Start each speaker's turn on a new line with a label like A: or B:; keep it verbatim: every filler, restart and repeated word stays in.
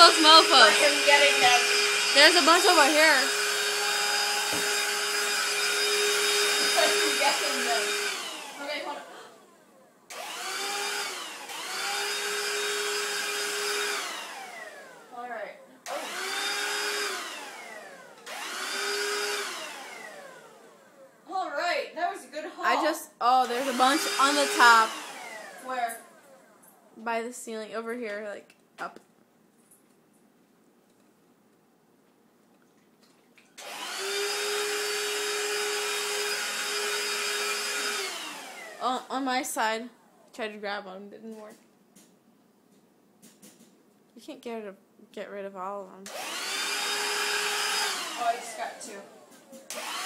A: those mofos.
B: For him getting them.
A: There's a bunch over here.
B: For him getting them. Okay, hold on. Alright. Oh. Alright, that was a good haul.
A: I just, oh, there's a bunch on the top.
B: Where?
A: By the ceiling, over here, like, up. Oh, on my side, tried to grab one, didn't work. You can't get rid of, get rid of all of them.
B: Oh, I just got two.